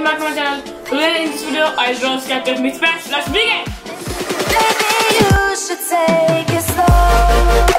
back to my channel. Today in this video, I draw a sketch of Mythpat. Let's begin! Maybe you should take it slow.